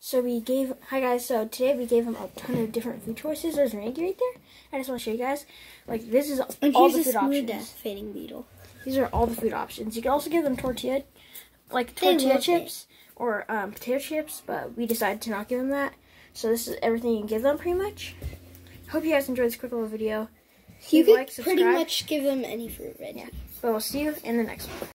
So hi guys, so today we gave him a ton of different food choices. There's Ranky right there. I just want to show you guys, like this is all the food options. Fading beetle. These are all the food options. You can also give them tortilla chips or potato chips, but we decided to not give them that. So this is everything you can give them pretty much. Hope you guys enjoyed this quick little video. You could pretty much give them any fruit, right? Yeah. But we'll see you in the next one.